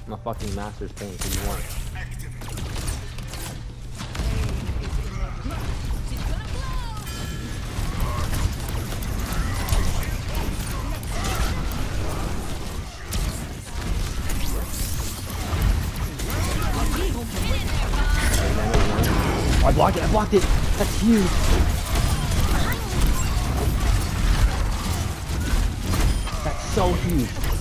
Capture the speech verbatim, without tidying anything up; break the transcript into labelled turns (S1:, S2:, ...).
S1: I'm a fucking master's tank. What do you want? Oh, I blocked it, I blocked it! That's huge! That's so huge!